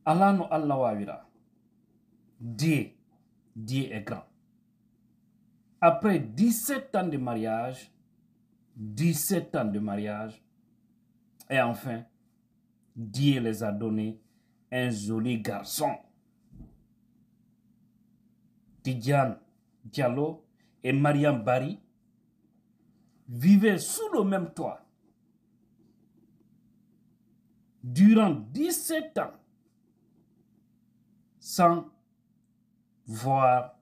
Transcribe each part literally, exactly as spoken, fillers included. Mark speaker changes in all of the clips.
Speaker 1: Allah no Allah wawira. Dieu, Dieu est grand. Après dix-sept ans de mariage, dix-sept ans de mariage, et enfin, Dieu les a donné un joli garçon. Tidjane Diallo et Mariam Bari vivaient sous le même toit durant dix-sept ans sans voir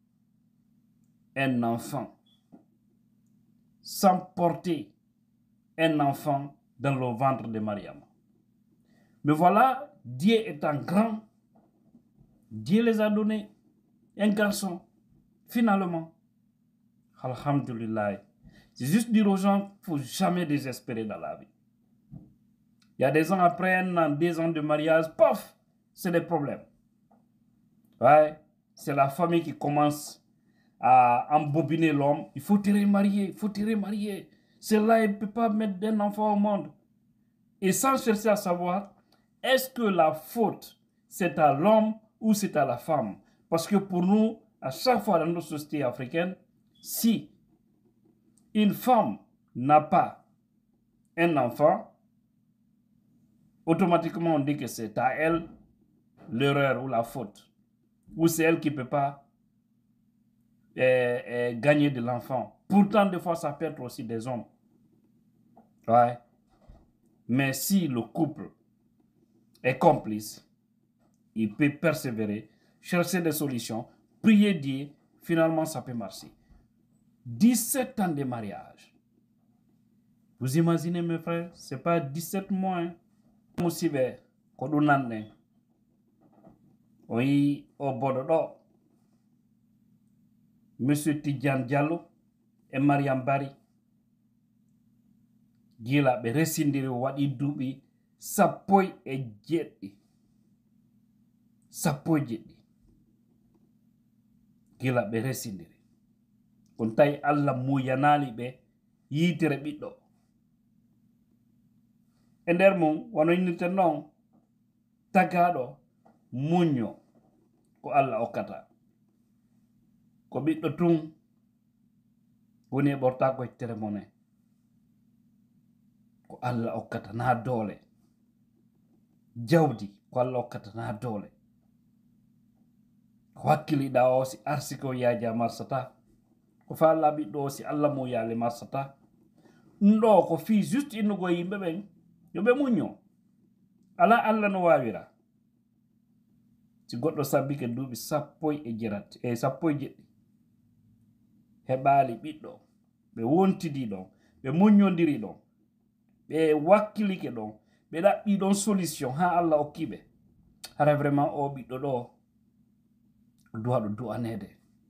Speaker 1: un enfant, sans porter un enfant dans le ventre de Mariam. Mais voilà, Dieu étant grand, Dieu les a donné un garçon, finalement. Alhamdulillah. C'est juste dire aux gens qu'il ne faut jamais désespérer dans la vie. Il y a des ans après, un an, deux ans de mariage, paf, c'est des problèmes. Ouais, c'est la famille qui commence à embobiner l'homme. Il faut te remarier, il faut te remarier. Celle-là, il ne peut pas mettre d'un enfant au monde. Et sans chercher à savoir, est-ce que la faute, c'est à l'homme ou c'est à la femme? Parce que pour nous, à chaque fois dans nos sociétés africaines, si une femme n'a pas un enfant, automatiquement on dit que c'est à elle l'erreur ou la faute. Ou c'est elle qui ne peut pas euh, euh, gagner de l'enfant. Pourtant, des fois, ça peut être aussi des hommes. Ouais. Mais si le couple est complice, il peut persévérer, chercher des solutions, prier Dieu, finalement ça peut marcher. dix-sept ans de mariage. Vous imaginez mes frères, ce n'est pas dix-sept mois. Hein? Musibe, kodunane. Oui, au Bododo. Monsieur Tidjane Diallo et Mariam Bari. Gila be resindiri wadi dubi sapoy e jeddi. Sapoy jeddi. Gila be resindiri. Kon tay Allah mu yanali be yitere biddo. E nder mum wono yinirte non tagaɗo muño ko Allah okkata. Ko ɓiɗɗo tun woni e ɓorta ko tere mone. Ko Allah okkata na doole. Jawdi ko Allah okkata na doole. Ko hakkiliɗa o si arsi ko yaaji a marsata. Ko fa Allah ɓiɗɗo o si Allah mo yaale marsata. Ɗum ɗo ko fi juste innugo yimɓe ɓen yo ɓe muño. Ala Allah no wawira. Si goɗɗo sabbike duuɓi sappo e jerat e sappo e jeɗɗi heɓaali ɓiɗɗo ɓe wontidi ɗon ɓe muñodiri ɗon ɓe wakkilike ɗon ɓe ɗaɓɓi ɗon solution ha Allah okkiɓe hara vraiment o ɓiɗɗo ɗo duwa ɗo du'anede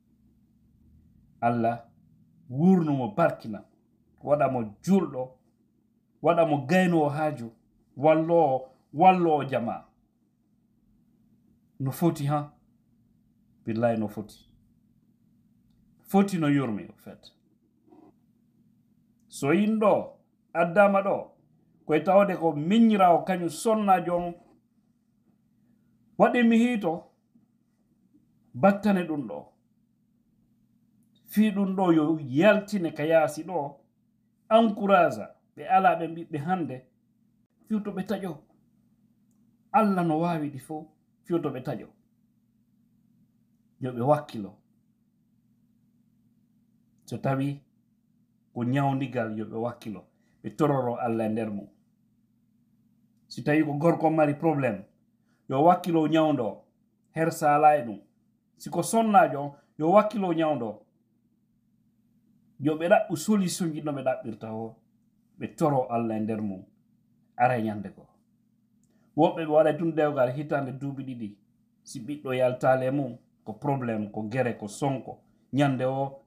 Speaker 1: Allah wurnumo barkina waɗamo julɗo waɗamo gaynowo haaju wallowo wallowo jama no foti ha billahi no foti foti no yurmi en fait so yinɗo addama ɗo koye tawde ko miññirawo kañum sonnajo on waɗi mi hiito battane ɗum ɗo fi ɗum ɗo yo yaltine ka yaasi ɗo encourage ɓe ala ɓe ɓiɓɓe hande fiwto ɓe taƴo Allah no wawi ɗi fof fiwto ɓe taƴo yo ɓe wakkilo so tawi ko ñawdigal yo ɓe wakkilo ɓe tororo Allah e nder mum si tawi ko gorko mari probléme yo wakkilo ñawdo her sala e ɗum siko sonnajo on yo wakkilo ñawdo yo ɓe ɗaɓɓu solution ji no ɓe ɗaɓɓirta o ɓe toro Allah e nder mum ara ñande ko woɓɓe ɓe waɗa tun dewgal hitande duuɓi ɗiɗi si ɓiɗɗo yaltale mum ko probléme ko gere ko sonko ñande o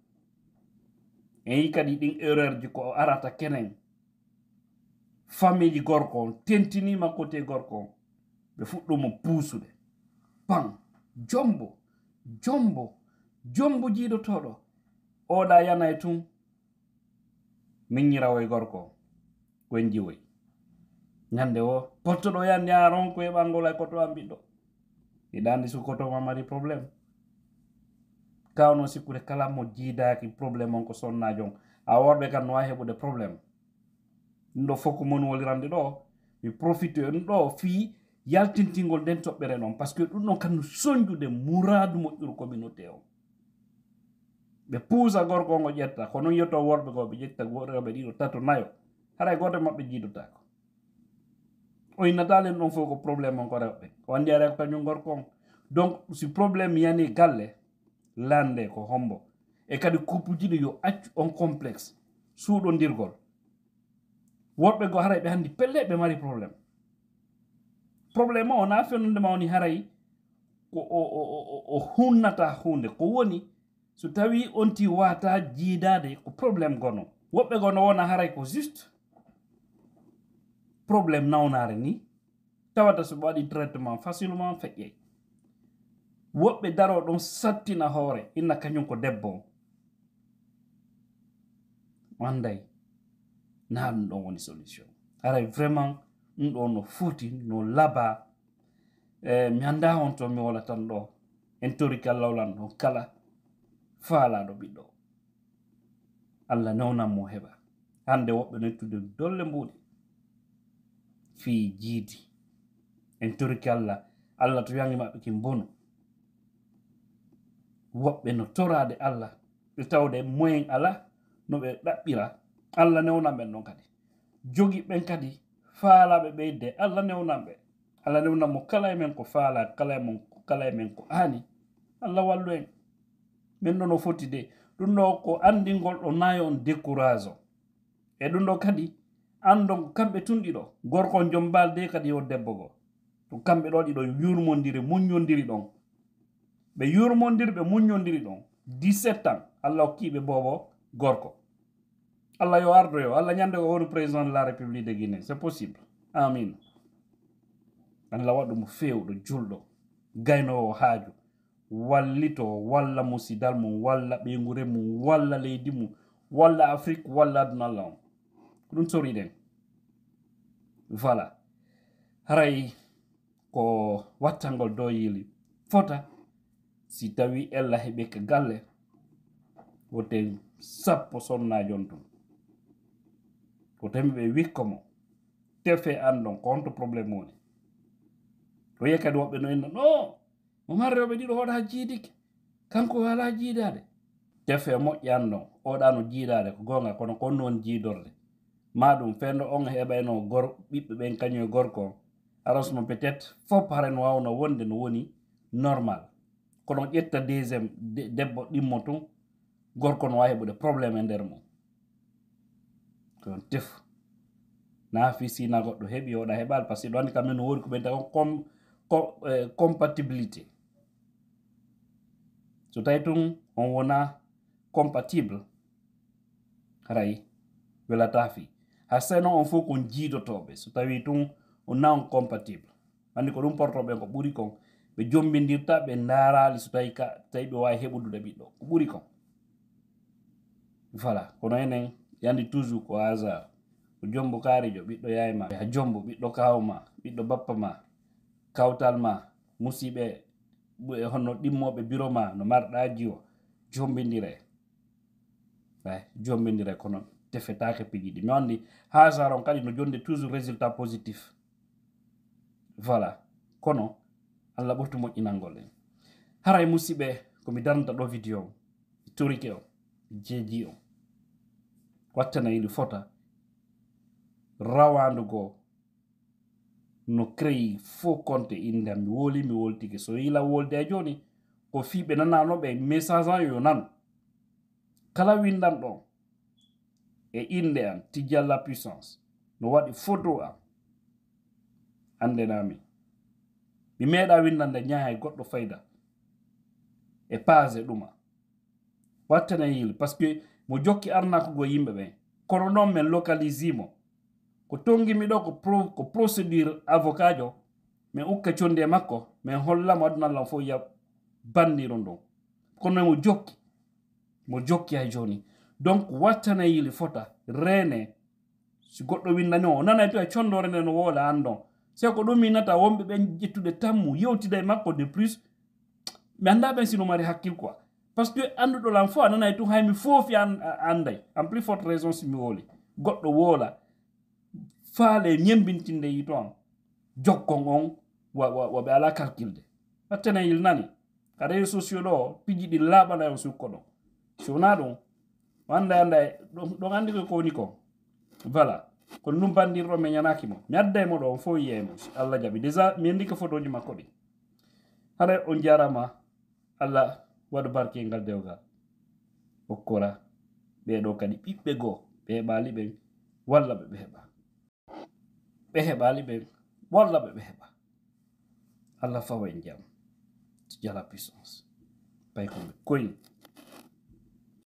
Speaker 1: en yi kadi ɗin erreur ji ko arata kenen famille ji gorko on tentinima côté gorko on ɓe fuɗɗumo puusude pan jombo jombo jombo jiiɗotoɗo oɗa yana e tun min ñirawo e gorko koyen jiwoy ñande o pottoɗo yande a ronko e ɓangol ay koto am ɓiɗɗo e ɗandi su koto ma mari probléme kawno sikkude kala mo jiidaki probléme on ko sonnajo on a worɓe kam no wawi heɓude probléme ɗum ɗo fof ko mon wolirande ɗo mi profite ɗum ɗo fii yaltintingol nden toɓɓere ɗon par ce que ɗum ɗon kam no soñjude mouradu moƴƴuru communauté o ɓe puusa gorko ngo ƴetta ko noon yetto worɓe ko ɓe ƴetta worɓe ɗiɗo tato nayo haray goto maɓɓe jiidotako o innatalen ɗon fof ko probléme on ko rewɓe o andi ara ko kañum gorko on donc si probléme yani galle lande ko hombo e kadi couple jiɗi yo accu on complexe suuɗodirgol worɓe go haray ɓe handi pelle ɓe mari probléme probléme o na fenudema woni haray ko o hunnata hunde ko woni so tawi onti wata jiidade ko probléme gono woɓɓe go no wona haray ko juste probléme nawnare ni tawata so ɓe waɗi traitement facilement feƴƴey woɓɓe daro ɗon sattina hoore inna kañum ko debbo o anday na ɗum ɗon woni solution haray vraiment ɗum ɗo no foti no laaɓa e mi anda on to mi wola tan ɗo en tori kallawlan ɗon kala faalaɗo ɓiɗɗo allah newnan mo heɓa hande woɓɓe nettude dolle mbuɗi fi jiidi en toriki allah allah to yangi maɓɓe ki bonu woɓɓe no torade allah ɓe tawde moyen ala no ɓe ɗaɓɓira allah newnan ɓen ɗon kadi jogi ɓen kadi faalaɓe ɓeyde allah newnan ɓe allah newnan mo kala e men ko faala kala e mon kala e men ko hani allah wallu en min ɗon o foti de ɗum ɗo ko andingol ɗo nayo on décourage o e ɗum ɗo kadi andon kamɓe tun ɗiɗo gorko joom balde kadi yo debbo go to kamɓe ɗo ɗiɗo yurmodiri muñodiri ɗon ɓe yurmodiri ɓe muñodiri ɗon dix-sept ans allah hokkiɓe bobo gorko allah yo ardo yo allah ñande ko woni président de la république de Guinée c'est possible amin allah waɗu mo fewɗo julɗo gaynowo haaju wallito walla musidal mum walla ɓeygure mum walla leydi mum walla afrique walla aduna allah on ko ɗum toriɗen voilà haray ko wattangol dow yili fota si tawi ella heɓe ka galle wote sappo sonnajon tun ko tami ɓe wikkomo tefe andon ko honto probléme woni o yiya kadi woɓɓe no inna no mo marrewɓe ɗiɗo hoɗa jiidike kanko wala jiidade tefe moƴƴi andon oɗa no jiidade ko gonga kono kon noon jiidorde maɗum fendo on heɓayno gor ɓiɓɓe ɓen kañum e gorko arosmo peut être fof haren wawno wonde no woni normal kono ƴetta deuxiéme debbo ɗimmo tun gorko no wawi heɓude probléme e nder mum kon tefu na fi sina goɗɗo heeɓi oɗa heɓal par ce que ɗo andi kamen no woni ko ɓenta on compatibilité so tawi tun on wona compatible haray welata fi ha seno on fof kon jiidotoɓe so tawi tun on na on compatible andi ko ɗum portoɓe ko ɓuuri kon ɓe jombidirta ɓe darali so tawi ka tawi ɓe wawi heɓudude ɓiɗɗo ko ɓuuri kon voilà kono enen yandi toujours ko hasard ko jombo kaarijo ɓiɗɗo yayma ha jombo ɓiɗɗo kawma ɓiɗɗo bappa ma kawtal ma musiɓe honno ɗimmoɓe bureau ma no marɗaji o jombidire ay jombidire kono tefetake pijiɗi mi andi hasard on kadi no jonde toujours résultat positif voilà kono allah ɓurtu moƴƴinalngol en haray musidɓe komi darnata ɗo vidéo o torike o jeeji o wattana yiɗi fota rawandugo no créi faux compte inde mi woli mi woltike so yila wolde e joni ko fiɓe nananoɓe message an yo nan kala windan ɗon e inde an Tidjal la puissance no waɗi photo am andenami mi meeɗa windande ñaha e goɗɗo fayda e page ɗuma wattana yili par ce que mo jokki arnako go yimɓe ɓen kono noon min localise mo ko tongimi ɗo ko pro, ko procédure avocat jo min ukka condi e makko min hollamo adunallah fof ya bandiron ɗon kono mo jokki mo jokki hay joni donc wattana yili fota rene si goɗɗo windani o nanay to e condore nde no woola andon se ko ɗum minata wonɓe ɓen ƴettude tammu yewtida e makko de plus mi annda ɓen sino mari hakkil quoi parce que anduɗo lan fo a nanay tun haymi foofi anday en plus forte raison si mi wooli goɗɗo woola faale ñembintinde yito an jokkon on waɓe ala calculde wattene yil nani ka réseau sociaux ɗo piji ɗi laaɓana on sukko ɗon si wona ɗum anda anda ɗon andi ko woni ko voilà kono ɗum bandirɗo mi ñanakimo mi adda mo ɗo on fo yiyemo allah jaɓi déjà mi andi ko photoji makko ɗi haɗa on jarama allah waɗa barkengal dewgal hokkora ɓeɗo kadi ɓiɓɓe goo ɓe heɓali ɓen walla ɓe ɓe heɓa ɓe heɓali ɓen walla ɓe ɓe heɓa allah fawa en jam jala puissance pay ko ɓe koyni